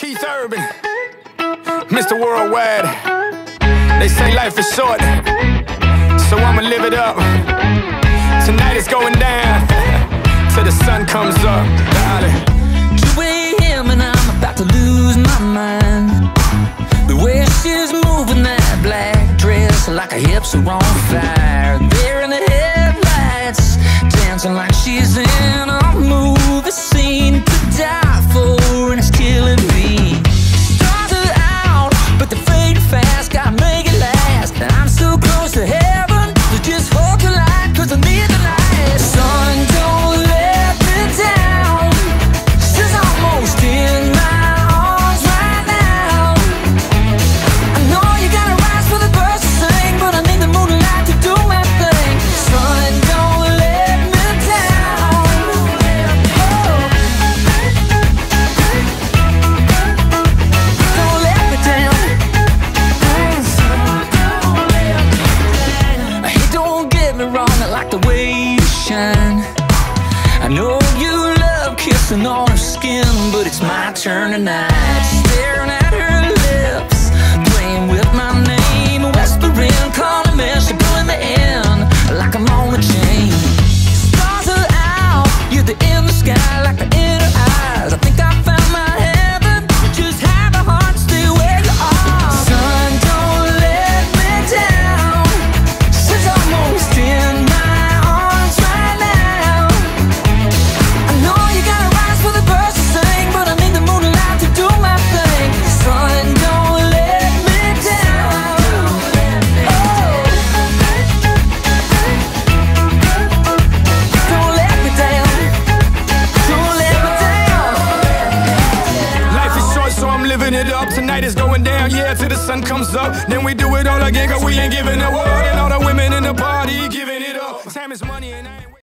Keith Urban, Mr. Worldwide. They say life is short, so I'ma live it up. Tonight it's going down till the sun comes up. 2 a.m. and I'm about to lose my mind. The way she's moving that black dress, like her hips are on fire. There in the headlights, dancing like she's in a movie scene to die for, and it's killing me. Started out, but they fade fast, gotta make it last. And I'm so close to heaven, so just hold the light, cause I need the light. Sun, don't let me down. She's almost in my arms right now. I know you gotta rise for the birds to sing, but I need the moonlight to do my thing. Sun, don't let me down. Don't let me down. Hey, don't get me wrong, I like the way you shine. I know you love kissing on her skin, but it's my turn tonight. Staring at her lips, playing with my name, whispering, calling me, she pulling me in like I'm on a chain. Stars are out, you're the in the sky, like the inner eyes. I think I found my heaven, just have a heart, stay where you are. Sun, don't let me down. She's almost in my arms right now. I know you gotta rise for the birds to sing, but I need the moonlight to do my thing. Sun, don't let me down. Don't let me down. Don't let me down. Life is short, so I'm living it up. Tonight is going down, yeah, till the sun comes up. Then we do it all again, cause we ain't giving up. And all the women